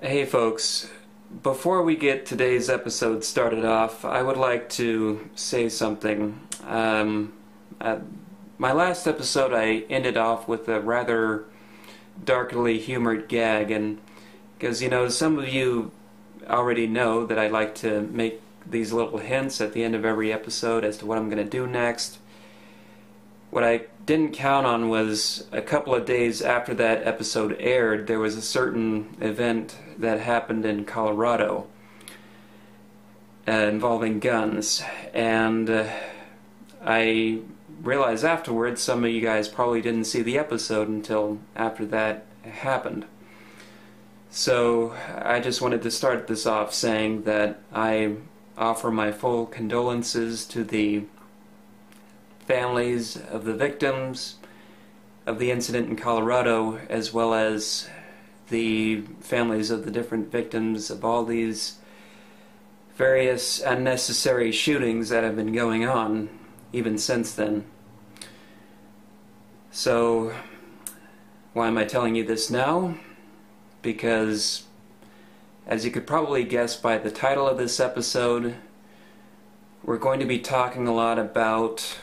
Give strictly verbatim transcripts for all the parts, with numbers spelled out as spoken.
Hey folks, before we get today's episode started off, I would like to say something. Um, uh, my last episode I ended off with a rather darkly humored gag, and because, you know, some of you already know that I like to make these little hints at the end of every episode as to what I'm going to do next. What I didn't count on was a couple of days after that episode aired, there was a certain event that happened in Colorado uh, involving guns, and uh, I realized afterwards some of you guys probably didn't see the episode until after that happened. So I just wanted to start this off saying that I offer my full condolences to the families of the victims of the incident in Colorado, as well as the families of the different victims of all these various unnecessary shootings that have been going on even since then. So, why am I telling you this now? Because, as you could probably guess by the title of this episode, we're going to be talking a lot about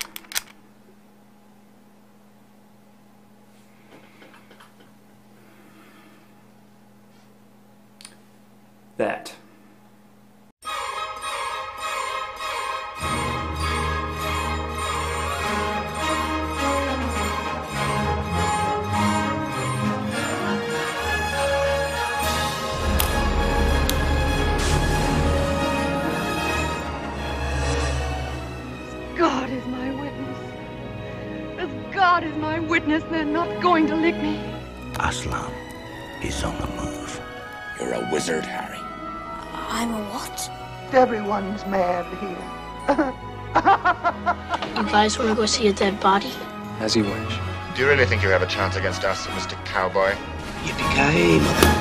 that. God is my witness. As God is my witness, they're not going to lick me. Aslan is on the move. You're a wizard, Harry. I'm a what? Everyone's mad here. You guys want to go see a dead body? As you wish. Do you really think you have a chance against us, Mister Cowboy? Yippee-ki-yay, mother.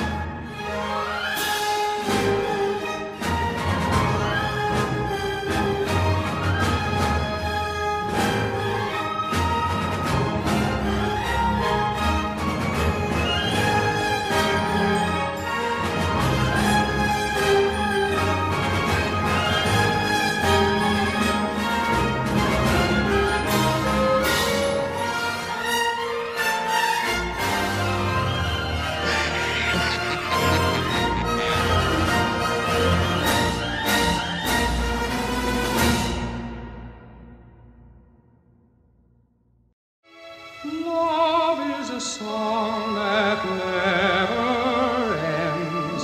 Love is a song that never ends.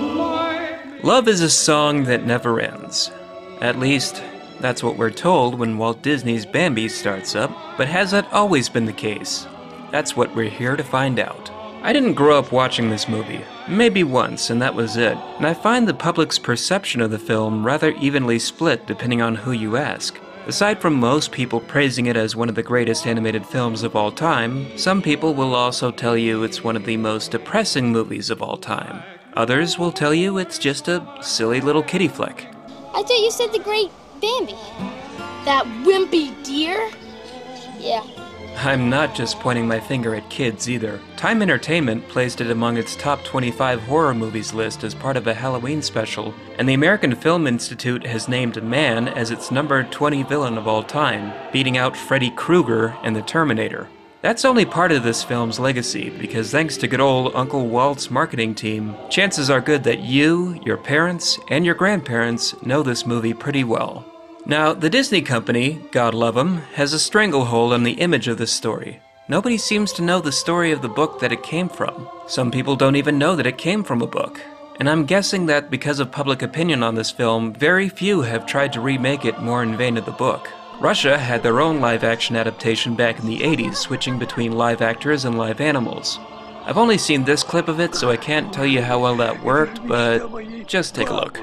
Love is a song that never ends. At least, that's what we're told when Walt Disney's Bambi starts up, but has that always been the case? That's what we're here to find out. I didn't grow up watching this movie. Maybe once, and that was it. And I find the public's perception of the film rather evenly split depending on who you ask. Aside from most people praising it as one of the greatest animated films of all time, some people will also tell you it's one of the most depressing movies of all time. Others will tell you it's just a silly little kiddie flick. I thought you said the great Bambi. That wimpy deer? Yeah. I'm not just pointing my finger at kids either. Time Entertainment placed it among its top twenty-five horror movies list as part of a Halloween special, and the American Film Institute has named Man as its number twenty villain of all time, beating out Freddy Krueger and the Terminator. That's only part of this film's legacy, because thanks to good old Uncle Walt's marketing team, chances are good that you, your parents, and your grandparents know this movie pretty well. Now, the Disney company, God love 'em, has a stranglehold on the image of this story. Nobody seems to know the story of the book that it came from. Some people don't even know that it came from a book. And I'm guessing that because of public opinion on this film, very few have tried to remake it more in vain of the book. Russia had their own live-action adaptation back in the eighties, switching between live actors and live animals. I've only seen this clip of it, so I can't tell you how well that worked, but just take a look.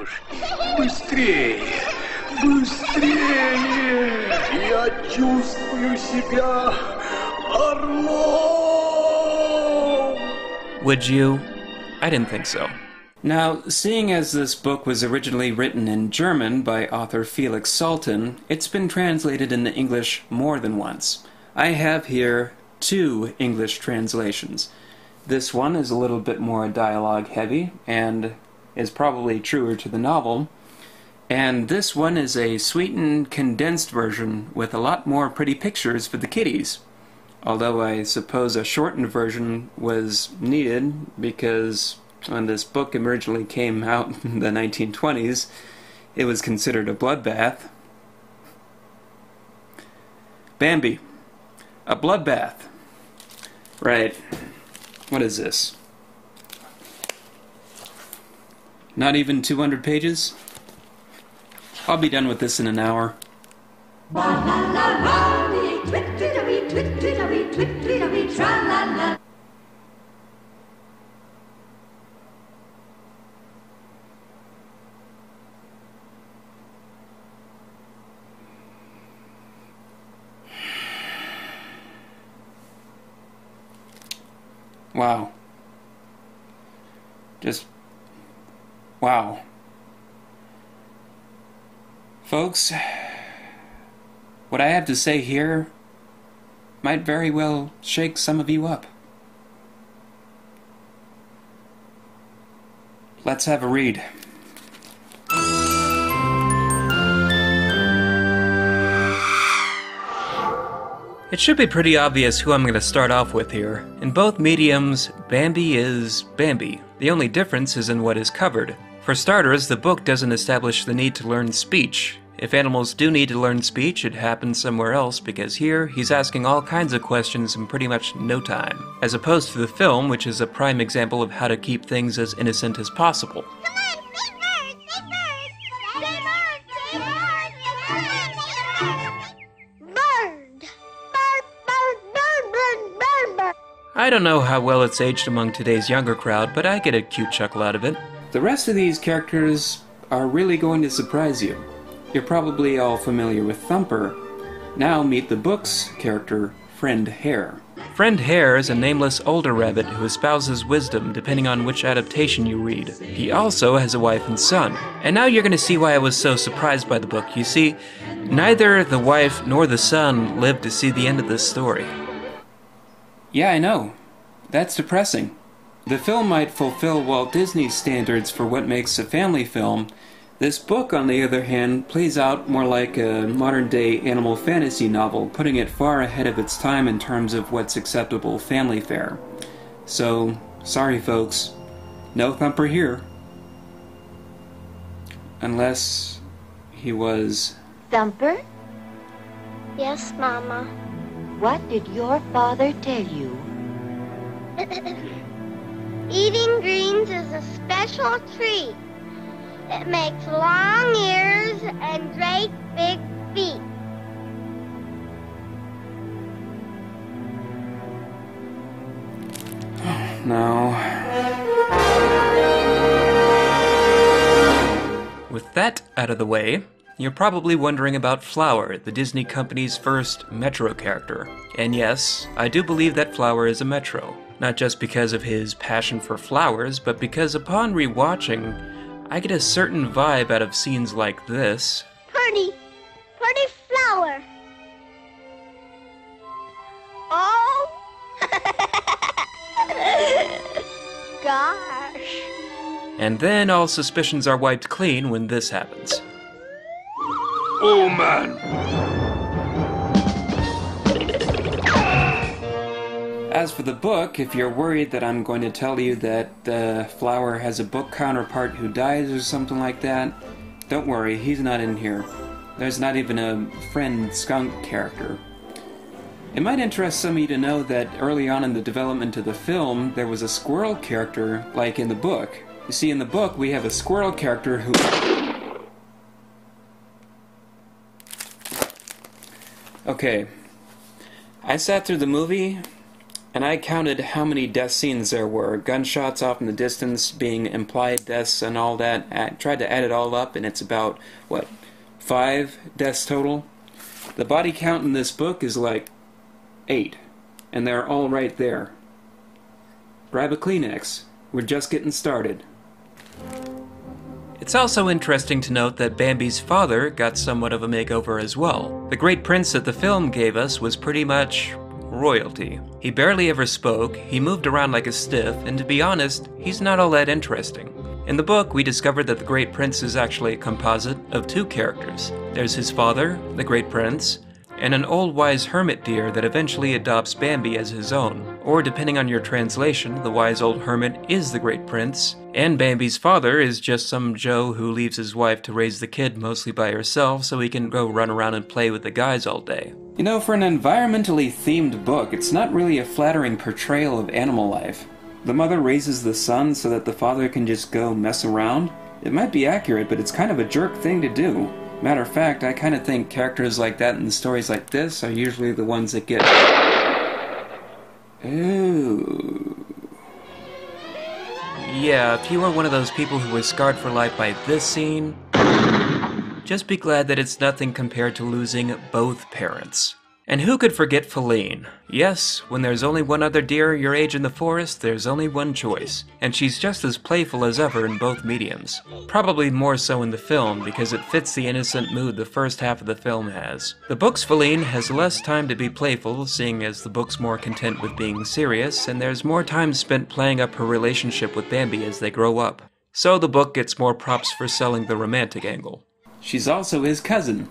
Быстрее! Я чувствую себя орлом! Would you? I didn't think so. Now, seeing as this book was originally written in German by author Felix Salten, it's been translated into English more than once. I have here two English translations. This one is a little bit more dialogue heavy, and is probably truer to the novel. And this one is a sweetened, condensed version with a lot more pretty pictures for the kiddies. Although I suppose a shortened version was needed, because when this book originally came out in the nineteen twenties, it was considered a bloodbath. Bambi. A bloodbath. Right. What is this? Not even two hundred pages? I'll be done with this in an hour. Wow. Just... wow. Folks, what I have to say here might very well shake some of you up. Let's have a read. It should be pretty obvious who I'm going to start off with here. In both mediums, Bambi is Bambi. The only difference is in what is covered. For starters, the book doesn't establish the need to learn speech. If animals do need to learn speech, it happens somewhere else, because here, he's asking all kinds of questions in pretty much no time. As opposed to the film, which is a prime example of how to keep things as innocent as possible. Come on, say birds, say birds, say birds, say birds, bird, bird, bird, bird, bird, bird, bird. I don't know how well it's aged among today's younger crowd, but I get a cute chuckle out of it. The rest of these characters are really going to surprise you. You're probably all familiar with Thumper. Now meet the book's character, Friend Hare. Friend Hare is a nameless older rabbit who espouses wisdom depending on which adaptation you read. He also has a wife and son. And now you're going to see why I was so surprised by the book. You see, neither the wife nor the son lived to see the end of this story. Yeah, I know. That's depressing. The film might fulfill Walt Disney's standards for what makes a family film. This book, on the other hand, plays out more like a modern-day animal fantasy novel, putting it far ahead of its time in terms of what's acceptable family fare. So, sorry folks, no Thumper here. Unless he was... Thumper, Yes, Mama. what did your father tell you? Eating greens is a special treat. It makes long ears and great big feet. No. With that out of the way, you're probably wondering about Flower, the Disney company's first Metro character. And yes, I do believe that Flower is a Metro. Not just because of his passion for flowers, but because upon rewatching, I get a certain vibe out of scenes like this. Pretty, pretty flower. Oh. Gosh. And then all suspicions are wiped clean when this happens. Oh man! As for the book, if you're worried that I'm going to tell you that uh, Flower has a book counterpart who dies or something like that, don't worry, he's not in here. There's not even a friend skunk character. It might interest some of you to know that early on in the development of the film, there was a squirrel character like in the book. You see, in the book, we have a squirrel character who... Okay. I sat through the movie, and I counted how many death scenes there were. Gunshots off in the distance being implied deaths and all that. I tried to add it all up, and it's about, what, five deaths total? The body count in this book is like eight, and they're all right there. Grab a Kleenex. We're just getting started. It's also interesting to note that Bambi's father got somewhat of a makeover as well. The great prince that the film gave us was pretty much royalty. He barely ever spoke, he moved around like a stiff, and to be honest, he's not all that interesting. In the book, we discovered that the Great Prince is actually a composite of two characters. There's his father, the Great Prince, and an old wise hermit deer that eventually adopts Bambi as his own. Or depending on your translation, the wise old hermit is the Great Prince, and Bambi's father is just some Joe who leaves his wife to raise the kid mostly by herself so he can go run around and play with the guys all day. You know, for an environmentally themed book, it's not really a flattering portrayal of animal life. The mother raises the son so that the father can just go mess around. It might be accurate, but it's kind of a jerk thing to do. Matter of fact, I kind of think characters like that in stories like this are usually the ones that get... Ooh. Yeah, if you are one of those people who was scarred for life by this scene, just be glad that it's nothing compared to losing both parents. And who could forget Feline? Yes, when there's only one other deer your age in the forest, there's only one choice. And she's just as playful as ever in both mediums. Probably more so in the film, because it fits the innocent mood the first half of the film has. The book's Feline has less time to be playful, seeing as the book's more content with being serious, and there's more time spent playing up her relationship with Bambi as they grow up. So the book gets more props for selling the romantic angle. She's also his cousin.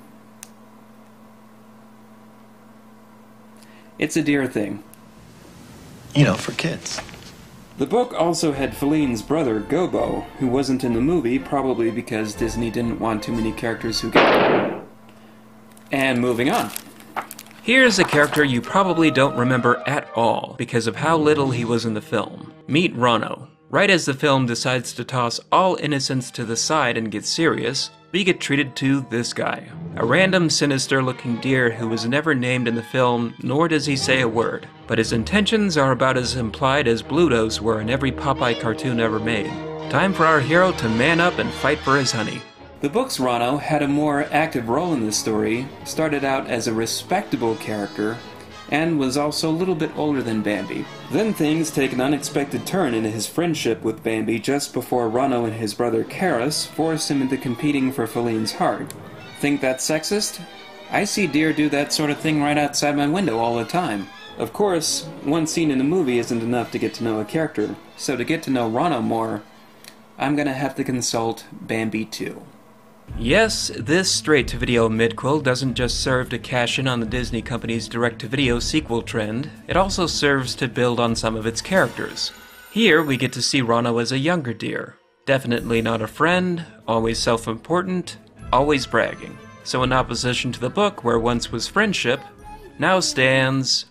It's a deer thing. You know, for kids. The book also had Feline's brother, Gobo, who wasn't in the movie, probably because Disney didn't want too many characters who get... And moving on. Here's a character you probably don't remember at all, because of how little he was in the film. Meet Ronno. Right as the film decides to toss all innocence to the side and get serious, we get treated to this guy. A random, sinister-looking deer who was never named in the film, nor does he say a word. But his intentions are about as implied as Bluto's were in every Popeye cartoon ever made. Time for our hero to man up and fight for his honey. The book's Ronno had a more active role in the story, started out as a respectable character, and was also a little bit older than Bambi. Then things take an unexpected turn in his friendship with Bambi just before Ronno and his brother Karis force him into competing for Feline's heart. Think that's sexist? I see deer do that sort of thing right outside my window all the time. Of course, one scene in a movie isn't enough to get to know a character, so to get to know Ronno more, I'm gonna have to consult Bambi too. Yes, this straight-to-video midquel doesn't just serve to cash in on the Disney company's direct-to-video sequel trend, it also serves to build on some of its characters. Here we get to see Ronno as a younger deer. Definitely not a friend, always self-important, always bragging. So in opposition to the book, where once was friendship, now stands...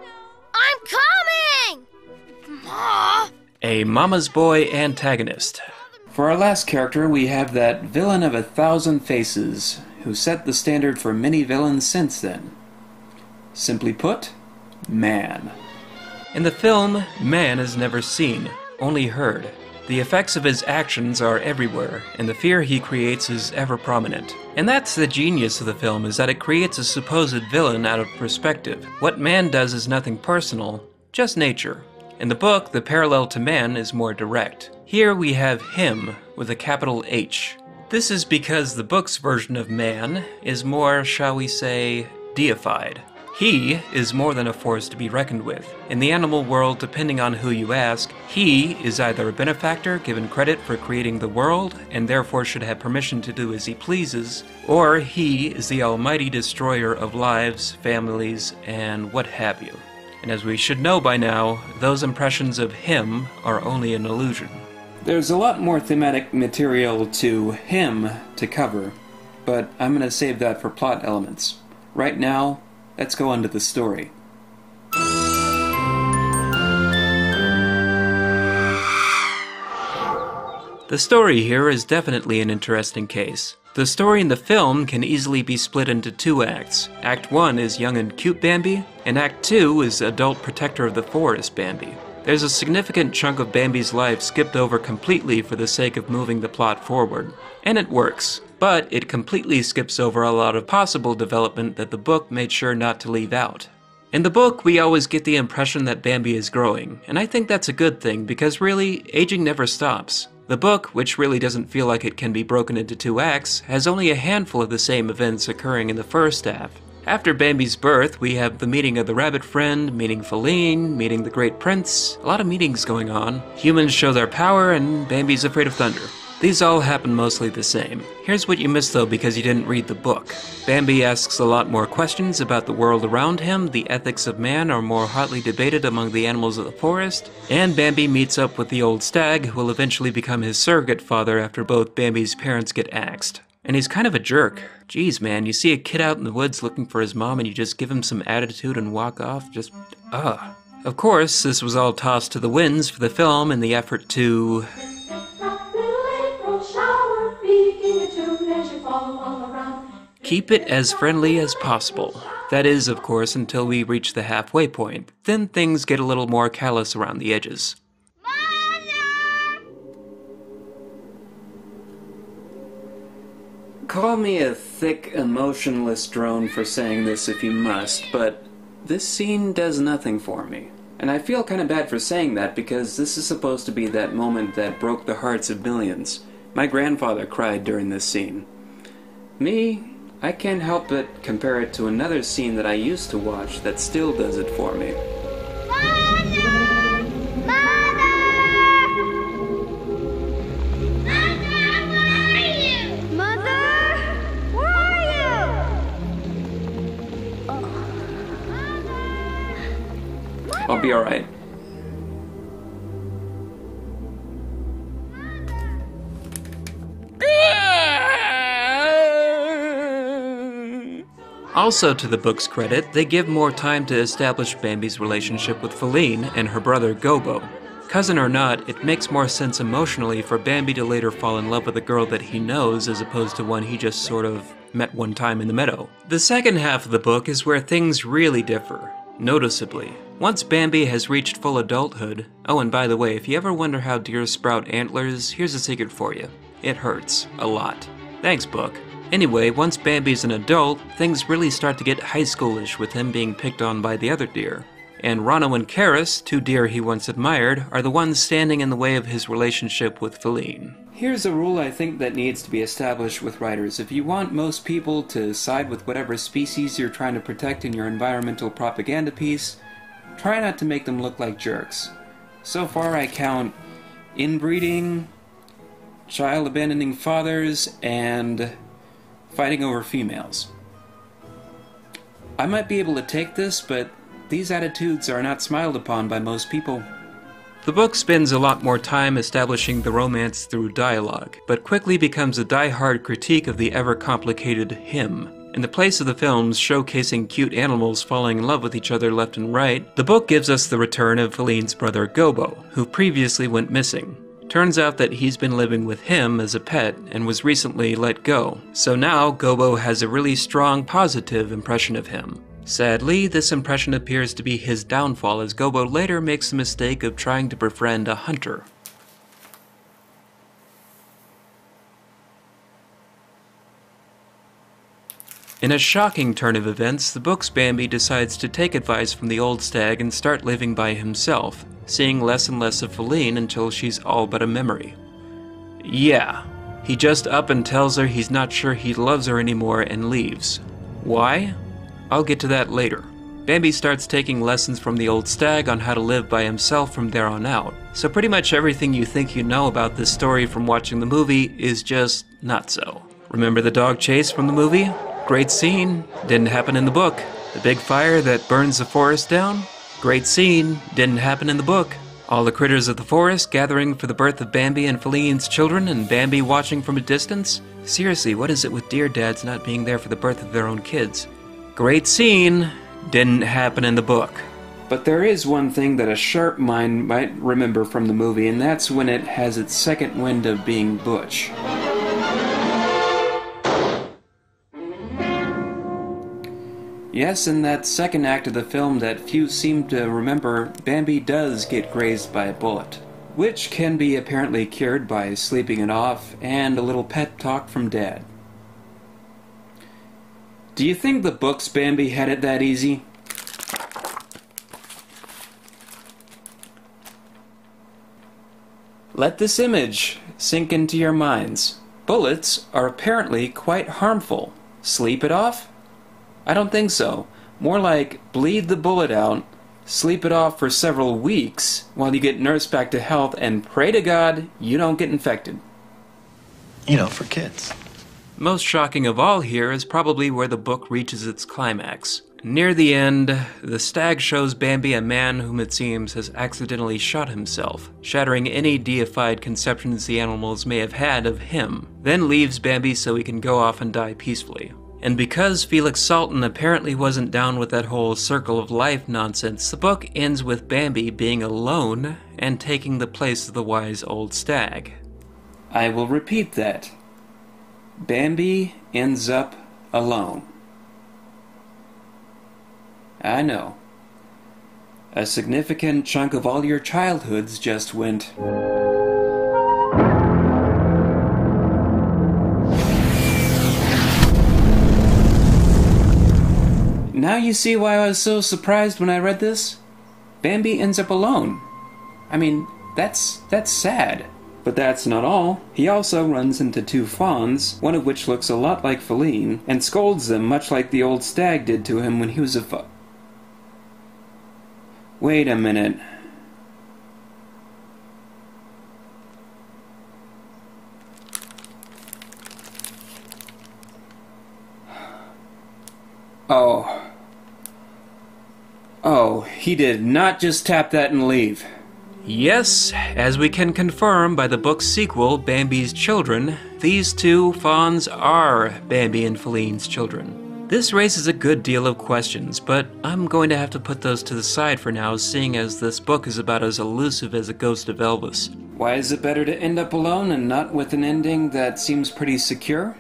I'm coming! Ma! A mama's boy antagonist. For our last character, we have that villain of a thousand faces, who set the standard for many villains since then. Simply put, man. In the film, man is never seen, only heard. The effects of his actions are everywhere, and the fear he creates is ever prominent. And that's the genius of the film, is that it creates a supposed villain out of perspective. What man does is nothing personal, just nature. In the book, the parallel to man is more direct. Here we have him with a capital H. This is because the book's version of man is more, shall we say, deified. He is more than a force to be reckoned with. In the animal world, depending on who you ask, he is either a benefactor given credit for creating the world and therefore should have permission to do as he pleases, or he is the almighty destroyer of lives, families, and what have you. And as we should know by now, those impressions of him are only an illusion. There's a lot more thematic material to him to cover, but I'm going to save that for plot elements. Right now, let's go on to the story. The story here is definitely an interesting case. The story in the film can easily be split into two acts. Act one is young and cute Bambi, and Act two is adult protector of the forest Bambi. There's a significant chunk of Bambi's life skipped over completely for the sake of moving the plot forward. And it works, but it completely skips over a lot of possible development that the book made sure not to leave out. In the book, we always get the impression that Bambi is growing, and I think that's a good thing because really, aging never stops. The book, which really doesn't feel like it can be broken into two acts, has only a handful of the same events occurring in the first half. After Bambi's birth, we have the meeting of the rabbit friend, meeting Feline, meeting the great prince, a lot of meetings going on. Humans show their power, and Bambi's afraid of thunder. These all happen mostly the same. Here's what you missed though because you didn't read the book. Bambi asks a lot more questions about the world around him, the ethics of man are more hotly debated among the animals of the forest, and Bambi meets up with the old stag who will eventually become his surrogate father after both Bambi's parents get axed. And he's kind of a jerk. Jeez man, you see a kid out in the woods looking for his mom and you just give him some attitude and walk off? Just, ugh. Of course, this was all tossed to the winds for the film in the effort to... keep it as friendly as possible. That is, of course, until we reach the halfway point. Then things get a little more callous around the edges. Mother! Call me a thick, emotionless drone for saying this if you must, but this scene does nothing for me. And I feel kind of bad for saying that because this is supposed to be that moment that broke the hearts of millions. My grandfather cried during this scene. Me, I can't help but compare it to another scene that I used to watch that still does it for me. Mother! Mother! Mother, where are you? Mother, where are you? I'll be alright. Also, to the book's credit, they give more time to establish Bambi's relationship with Feline and her brother Gobbo. Cousin or not, it makes more sense emotionally for Bambi to later fall in love with a girl that he knows as opposed to one he just sort of met one time in the meadow. The second half of the book is where things really differ, noticeably. Once Bambi has reached full adulthood, oh and by the way, if you ever wonder how deer sprout antlers, here's a secret for you. It hurts. A lot. Thanks, book. Anyway, once Bambi's an adult, things really start to get high schoolish with him being picked on by the other deer. And Rano and Karis, two deer he once admired, are the ones standing in the way of his relationship with Feline. Here's a rule I think that needs to be established with writers. If you want most people to side with whatever species you're trying to protect in your environmental propaganda piece, try not to make them look like jerks. So far I count inbreeding, child abandoning fathers, and fighting over females. I might be able to take this, but these attitudes are not smiled upon by most people. The book spends a lot more time establishing the romance through dialogue, but quickly becomes a die-hard critique of the ever-complicated him. In the place of the films showcasing cute animals falling in love with each other left and right, the book gives us the return of Feline's brother Gobbo, who previously went missing. Turns out that he's been living with him as a pet and was recently let go, so now Gobbo has a really strong positive impression of him. Sadly, this impression appears to be his downfall as Gobbo later makes the mistake of trying to befriend a hunter. In a shocking turn of events, the book's Bambi decides to take advice from the old stag and start living by himself, seeing less and less of Feline until she's all but a memory. Yeah, he just up and tells her he's not sure he loves her anymore and leaves. Why? I'll get to that later. Bambi starts taking lessons from the old stag on how to live by himself from there on out, so pretty much everything you think you know about this story from watching the movie is just not so. Remember the dog chase from the movie? Great scene, didn't happen in the book. The big fire that burns the forest down? Great scene, didn't happen in the book. All the critters of the forest gathering for the birth of Bambi and Feline's children and Bambi watching from a distance? Seriously, what is it with deer dads not being there for the birth of their own kids? Great scene, didn't happen in the book. But there is one thing that a sharp mind might remember from the movie, and that's when it has its second wind of being butch. Yes, in that second act of the film that few seem to remember, Bambi does get grazed by a bullet, which can be apparently cured by sleeping it off and a little pep talk from Dad. Do you think the book's Bambi had it that easy? Let this image sink into your minds. Bullets are apparently quite harmful. Sleep it off? I don't think so. More like bleed the bullet out, sleep it off for several weeks while you get nursed back to health, and pray to God you don't get infected. You know, for kids. Most shocking of all here is probably where the book reaches its climax. Near the end, the stag shows Bambi a man whom it seems has accidentally shot himself, shattering any deified conceptions the animals may have had of him, then leaves Bambi so he can go off and die peacefully. And because Felix Salten apparently wasn't down with that whole circle of life nonsense, the book ends with Bambi being alone and taking the place of the wise old stag. I will repeat that. Bambi ends up alone. I know. A significant chunk of all your childhoods just went... Now you see why I was so surprised when I read this? Bambi ends up alone. I mean, that's that's sad. But that's not all. He also runs into two fawns, one of which looks a lot like Feline, and scolds them much like the old stag did to him when he was a fa- Wait a minute. Oh. Oh, he did not just tap that and leave. Yes, as we can confirm by the book's sequel, Bambi's Children, these two fawns are Bambi and Feline's children. This raises a good deal of questions, but I'm going to have to put those to the side for now, seeing as this book is about as elusive as a ghost of Elvis. Why is it better to end up alone and not with an ending that seems pretty secure?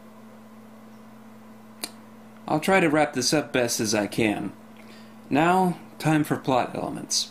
I'll try to wrap this up best as I can. Now, time for plot elements.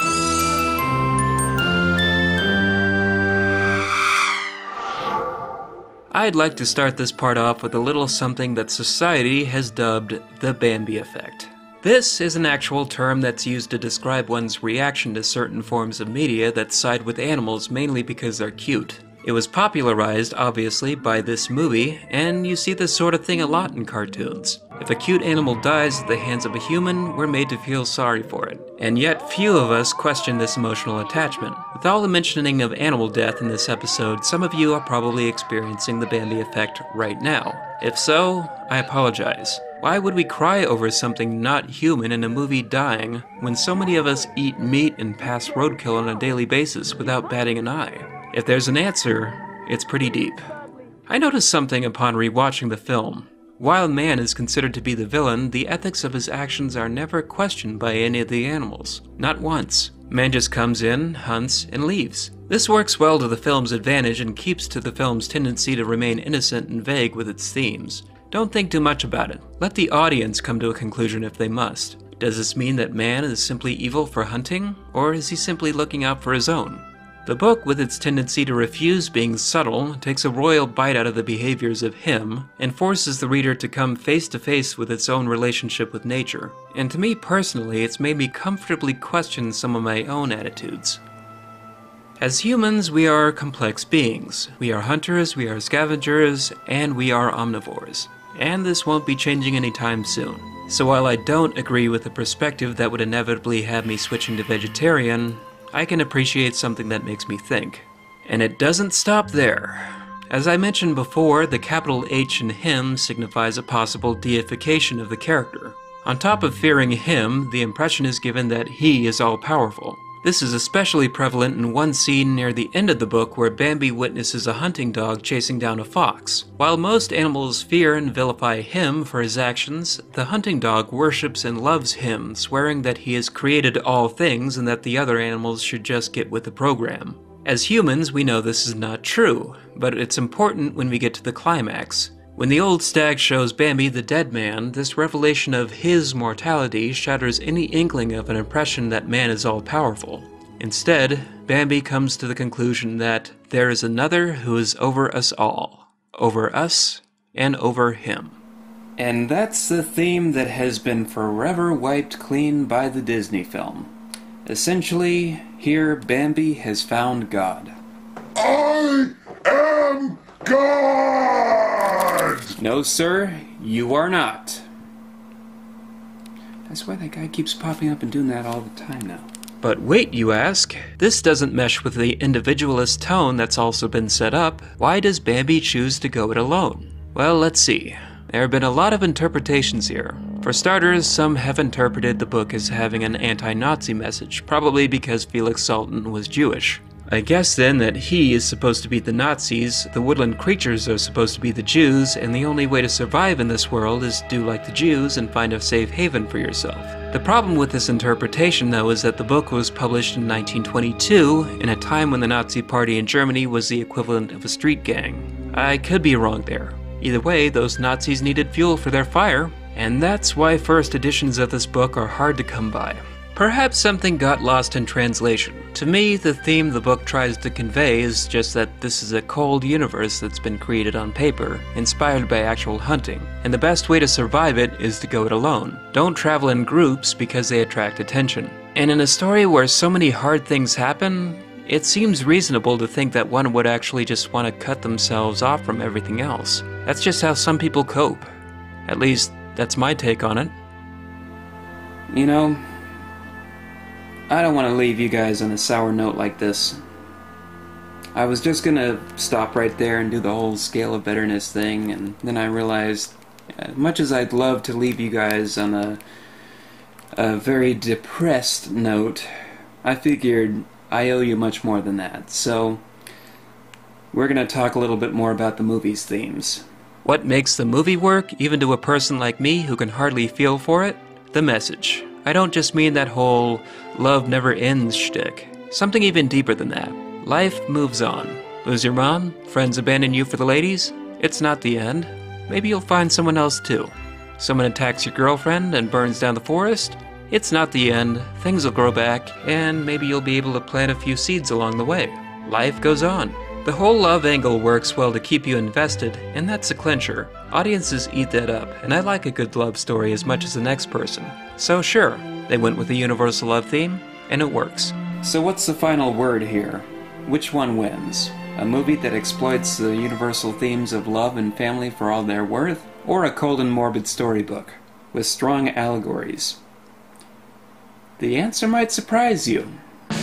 I'd like to start this part off with a little something that society has dubbed the Bambi effect. This is an actual term that's used to describe one's reaction to certain forms of media that side with animals mainly because they're cute. It was popularized, obviously, by this movie, and you see this sort of thing a lot in cartoons. If a cute animal dies at the hands of a human, we're made to feel sorry for it. And yet, few of us question this emotional attachment. With all the mentioning of animal death in this episode, some of you are probably experiencing the Bambi effect right now. If so, I apologize. Why would we cry over something not human in a movie dying, when so many of us eat meat and pass roadkill on a daily basis without batting an eye? If there's an answer, it's pretty deep. I noticed something upon rewatching the film. While man is considered to be the villain, the ethics of his actions are never questioned by any of the animals. Not once. Man just comes in, hunts, and leaves. This works well to the film's advantage and keeps to the film's tendency to remain innocent and vague with its themes. Don't think too much about it. Let the audience come to a conclusion if they must. Does this mean that man is simply evil for hunting, or is he simply looking out for his own? The book, with its tendency to refuse being subtle, takes a royal bite out of the behaviors of him, and forces the reader to come face to face with its own relationship with nature. And to me personally, it's made me comfortably question some of my own attitudes. As humans, we are complex beings. We are hunters, we are scavengers, and we are omnivores. And this won't be changing anytime soon. So while I don't agree with the perspective that would inevitably have me switching to vegetarian, I can appreciate something that makes me think. And it doesn't stop there. As I mentioned before, the capital H in him signifies a possible deification of the character. On top of fearing him, the impression is given that he is all-powerful. This is especially prevalent in one scene near the end of the book where Bambi witnesses a hunting dog chasing down a fox. While most animals fear and vilify him for his actions, the hunting dog worships and loves him, swearing that he has created all things and that the other animals should just get with the program. As humans, we know this is not true, but it's important when we get to the climax. When the old stag shows Bambi the dead man, this revelation of his mortality shatters any inkling of an impression that man is all-powerful. Instead, Bambi comes to the conclusion that there is another who is over us all, over us and over him. And that's the theme that has been forever wiped clean by the Disney film. Essentially, here Bambi has found God. I am God! No, sir, you are not. I swear that guy keeps popping up and doing that all the time now. But wait, you ask, this doesn't mesh with the individualist tone that's also been set up. Why does Bambi choose to go it alone? Well, let's see. There have been a lot of interpretations here. For starters, some have interpreted the book as having an anti-Nazi message, probably because Felix Salten was Jewish. I guess then that he is supposed to be the Nazis, the woodland creatures are supposed to be the Jews, and the only way to survive in this world is do like the Jews and find a safe haven for yourself. The problem with this interpretation, though, is that the book was published in nineteen twenty-two, in a time when the Nazi Party in Germany was the equivalent of a street gang. I could be wrong there. Either way, those Nazis needed fuel for their fire, and that's why first editions of this book are hard to come by. Perhaps something got lost in translation. To me, the theme the book tries to convey is just that this is a cold universe that's been created on paper, inspired by actual hunting, and the best way to survive it is to go it alone. Don't travel in groups because they attract attention. And in a story where so many hard things happen, it seems reasonable to think that one would actually just want to cut themselves off from everything else. That's just how some people cope. At least, that's my take on it. You know, I don't want to leave you guys on a sour note like this. I was just gonna stop right there and do the whole scale of bitterness thing, and then I realized, as much as I'd love to leave you guys on a, a very depressed note, I figured I owe you much more than that. So, we're gonna talk a little bit more about the movie's themes. What makes the movie work, even to a person like me who can hardly feel for it? The message. I don't just mean that whole love never ends shtick. Something even deeper than that. Life moves on. Lose your mom? Friends abandon you for the ladies? It's not the end. Maybe you'll find someone else too. Someone attacks your girlfriend and burns down the forest? It's not the end. Things will grow back, and maybe you'll be able to plant a few seeds along the way. Life goes on. The whole love angle works well to keep you invested, and that's a clincher. Audiences eat that up, and I like a good love story as much as the next person. So sure, they went with the universal love theme, and it works. So what's the final word here? Which one wins? A movie that exploits the universal themes of love and family for all they're worth? Or a cold and morbid storybook with strong allegories? The answer might surprise you.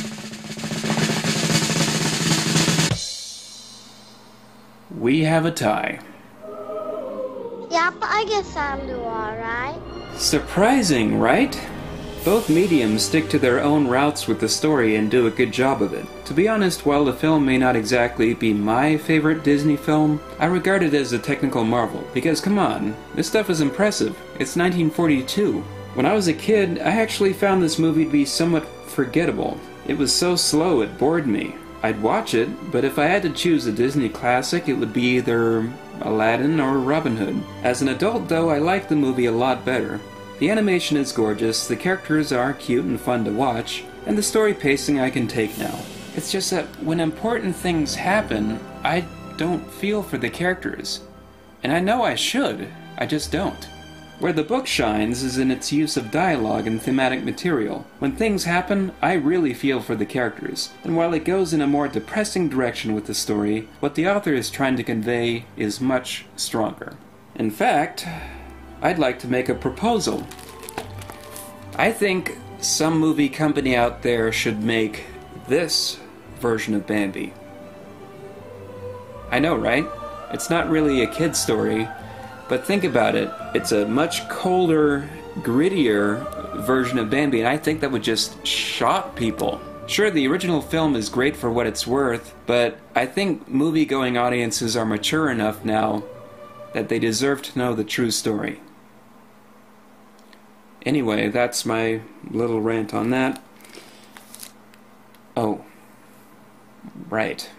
We have a tie. Yep, I guess I'll do alright. Surprising, right? Both mediums stick to their own routes with the story and do a good job of it. To be honest, while the film may not exactly be my favorite Disney film, I regard it as a technical marvel, because come on, this stuff is impressive. It's nineteen forty-two. When I was a kid, I actually found this movie to be somewhat forgettable. It was so slow it bored me. I'd watch it, but if I had to choose a Disney classic, it would be either Aladdin or Robin Hood. As an adult, though, I like the movie a lot better. The animation is gorgeous, the characters are cute and fun to watch, and the story pacing I can take now. It's just that when important things happen, I don't feel for the characters. And I know I should, I just don't. Where the book shines is in its use of dialogue and thematic material. When things happen, I really feel for the characters. And while it goes in a more depressing direction with the story, what the author is trying to convey is much stronger. In fact, I'd like to make a proposal. I think some movie company out there should make this version of Bambi. I know, right? It's not really a kid's story, but think about it. It's a much colder, grittier version of Bambi, and I think that would just shock people. Sure, the original film is great for what it's worth, but I think movie-going audiences are mature enough now that they deserve to know the true story. Anyway, that's my little rant on that. Oh. Right.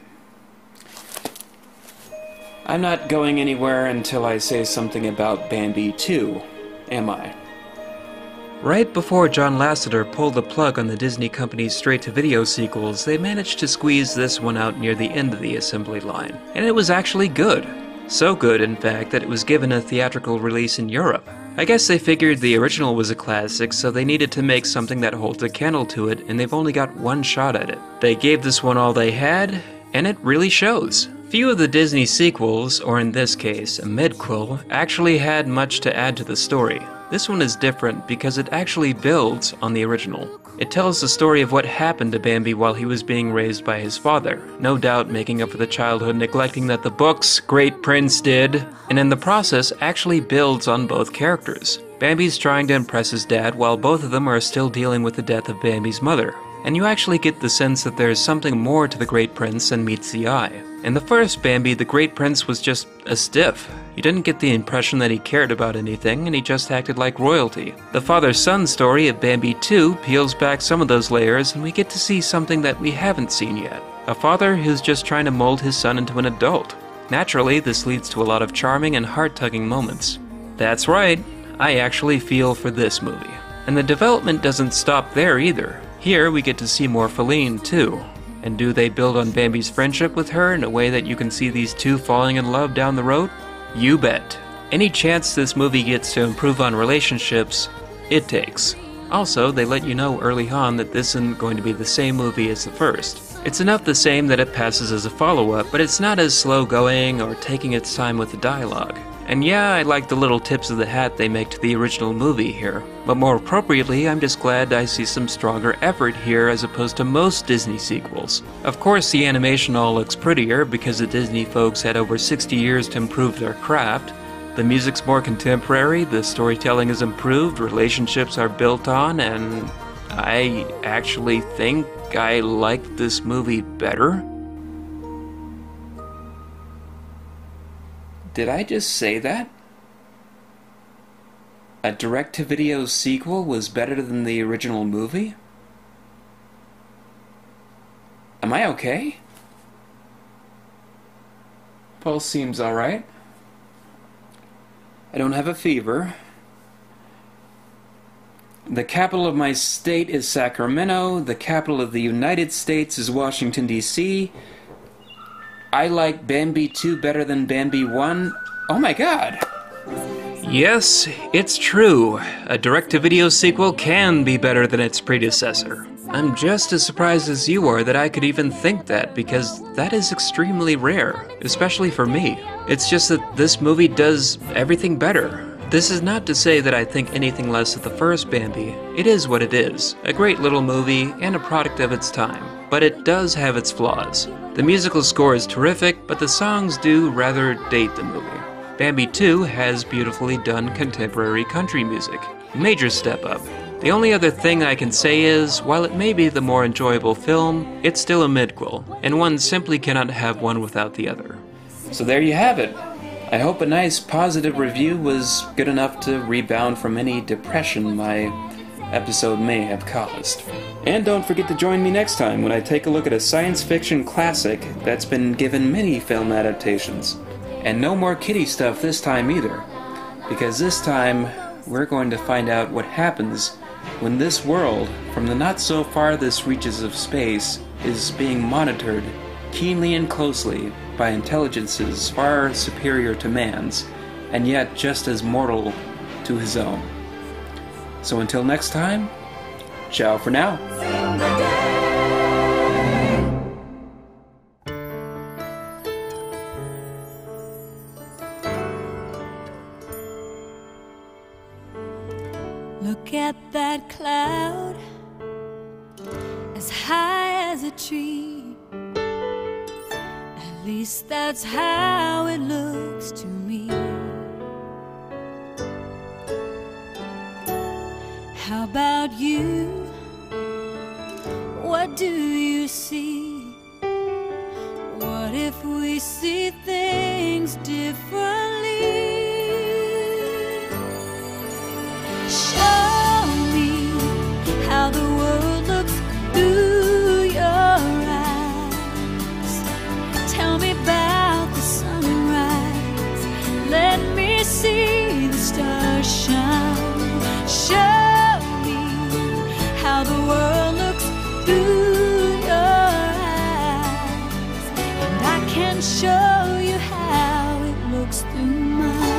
I'm not going anywhere until I say something about Bambi two, am I? Right before John Lasseter pulled the plug on the Disney company's straight-to-video sequels, they managed to squeeze this one out near the end of the assembly line. And it was actually good. So good, in fact, that it was given a theatrical release in Europe. I guess they figured the original was a classic, so they needed to make something that holds a candle to it, and they've only got one shot at it. They gave this one all they had, and it really shows. Few of the Disney sequels, or in this case, a midquel, actually had much to add to the story. This one is different because it actually builds on the original. It tells the story of what happened to Bambi while he was being raised by his father, no doubt making up for the childhood neglecting that the book's great prince did, and in the process actually builds on both characters. Bambi's trying to impress his dad while both of them are still dealing with the death of Bambi's mother, and you actually get the sense that there's something more to the great prince than meets the eye. In the first Bambi, the great prince was just a stiff. You didn't get the impression that he cared about anything, and he just acted like royalty. The father-son story of Bambi two peels back some of those layers, and we get to see something that we haven't seen yet. A father who's just trying to mold his son into an adult. Naturally, this leads to a lot of charming and heart-tugging moments. That's right, I actually feel for this movie. And the development doesn't stop there either. Here we get to see more Feline too. And do they build on Bambi's friendship with her in a way that you can see these two falling in love down the road? You bet. Any chance this movie gets to improve on relationships, it takes. Also, they let you know early on that this isn't going to be the same movie as the first. It's enough the same that it passes as a follow-up, but it's not as slow-going or taking its time with the dialogue. And yeah, I like the little tips of the hat they make to the original movie here. But more appropriately, I'm just glad I see some stronger effort here as opposed to most Disney sequels. Of course, the animation all looks prettier because the Disney folks had over sixty years to improve their craft. The music's more contemporary, the storytelling is improved, relationships are built on, and I actually think I like this movie better. Did I just say that? A direct-to-video sequel was better than the original movie? Am I okay? Pulse seems alright. I don't have a fever. The capital of my state is Sacramento. The capital of the United States is Washington, D C I like Bambi two better than Bambi one. Oh my god! Yes, it's true. A direct-to-video sequel can be better than its predecessor. I'm just as surprised as you are that I could even think that, because that is extremely rare, especially for me. It's just that this movie does everything better. This is not to say that I think anything less of the first Bambi. It is what it is, a great little movie and a product of its time. But it does have its flaws. The musical score is terrific, but the songs do rather date the movie. Bambi two has beautifully done contemporary country music. Major step up. The only other thing I can say is, while it may be the more enjoyable film, it's still a midquel, and one simply cannot have one without the other. So there you have it. I hope a nice positive review was good enough to rebound from any depression my episode may have caused. And don't forget to join me next time when I take a look at a science fiction classic that's been given many film adaptations. And no more kiddie stuff this time either, because this time we're going to find out what happens when this world, from the not-so-farthest reaches of space, is being monitored keenly and closely by intelligences far superior to man's, and yet just as mortal to his own. So until next time, ciao for now. Look at that cloud, as high as a tree. At least that's how it looks to me. How about you? What do you see? What if we see things differently? Show me how the world looks through your eyes. Tell me about the sunrise. Let me see the stars shine. Show me how the world looks through your eyes, and I can show you how it looks through mine.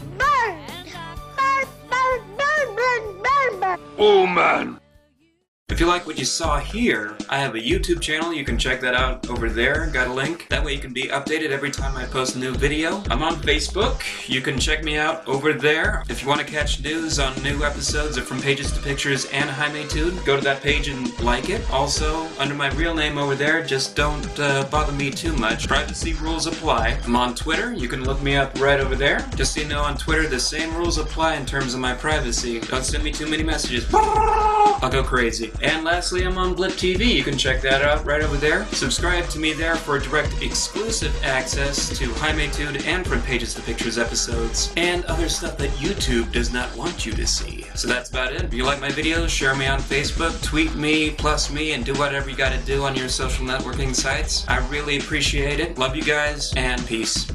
Oh man! If you like what you saw here, I have a YouTube channel. You can check that out over there. Got a link. That way you can be updated every time I post a new video. I'm on Facebook. You can check me out over there. If you want to catch news on new episodes of From Pages to Pictures and Jaimetud, go to that page and like it. Also, under my real name over there, just don't uh, bother me too much. Privacy rules apply. I'm on Twitter. You can look me up right over there. Just so you know, on Twitter, the same rules apply in terms of my privacy. Don't send me too many messages. I'll go crazy. And lastly, I'm on Blip T V. You can check that out right over there. Subscribe to me there for direct exclusive access to Jaimetud and From Pages to Pictures episodes, and other stuff that YouTube does not want you to see. So that's about it. If you like my videos, share me on Facebook, tweet me, plus me, and do whatever you gotta do on your social networking sites. I really appreciate it. Love you guys, and peace.